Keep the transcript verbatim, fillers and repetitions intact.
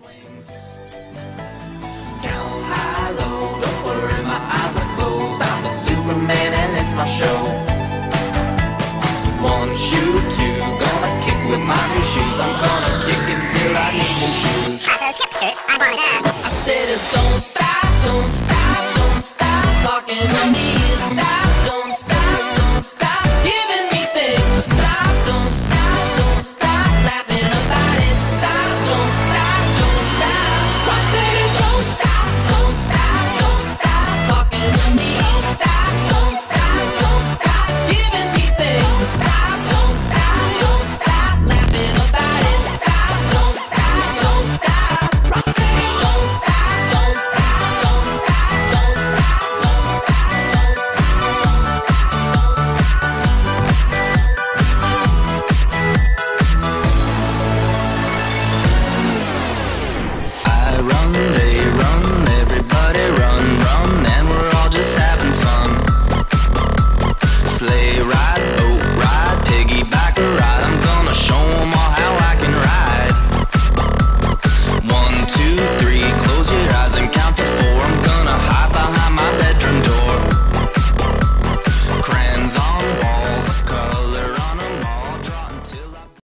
swings. Down high, low, don't worry, my eyes are closed. I'm the Superman and it's my show. One shoe, two, gonna kick with my new shoes. I'm gonna kick until I need new shoes. Are those hipsters? I wanna